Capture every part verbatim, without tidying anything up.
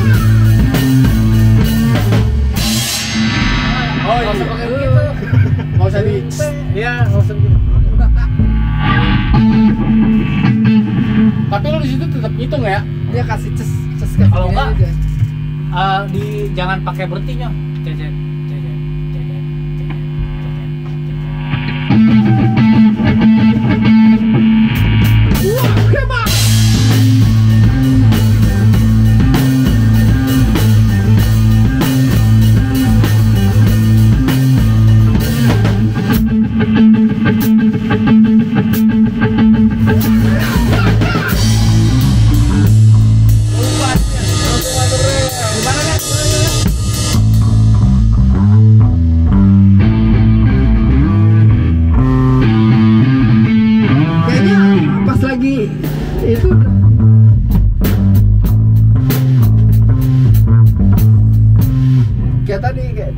Oh iya. Nggak usah pakai begitu. Nggak usah di. Iya, nggak usah begitu. Tapi lo di situ tetap ngitung ya? Dia kasih ces ces kayak Kalau gini enggak, aja. uh, di jangan pakai berhentinya. Cecet, cecet, cecet, cecet, cecet. Wah, hebat. Itu kayak tadi kayak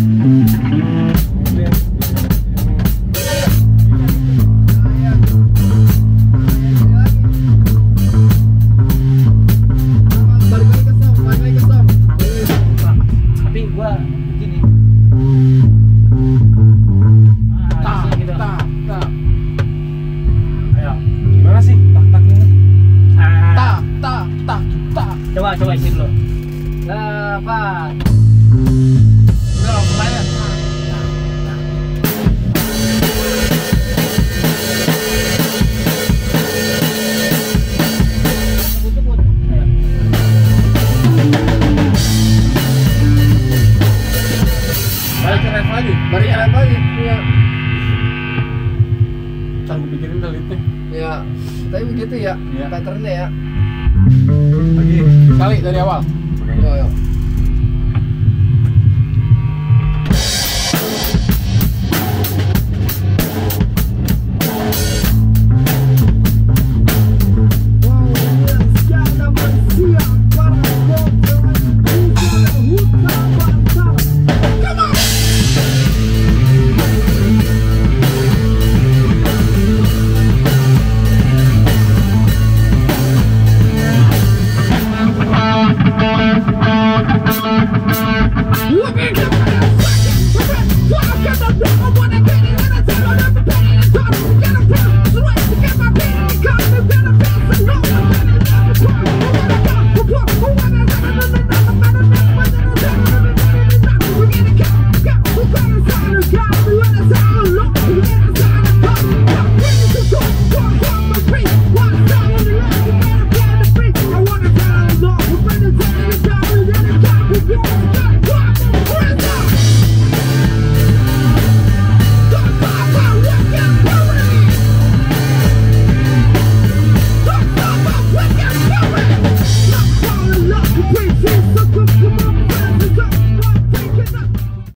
balik lagi ke som, balik lagi ke som. Tapi gua begini. Ah, Tak, gitu. tak, tak. Ayo. Gimana sih? Tak, tak ini. Ah, Tak, tak, tak, tak. coba coba isi dulu. Dapat. Udah langsung main. Balik ke ref lagi. Balik ke ref lagi. Iya. Ntar gue pikirin dah liatnya. Ya, tapi begitu ya, Iya. patternnya ya. Lagi, sekali dari awal. Yo, yo.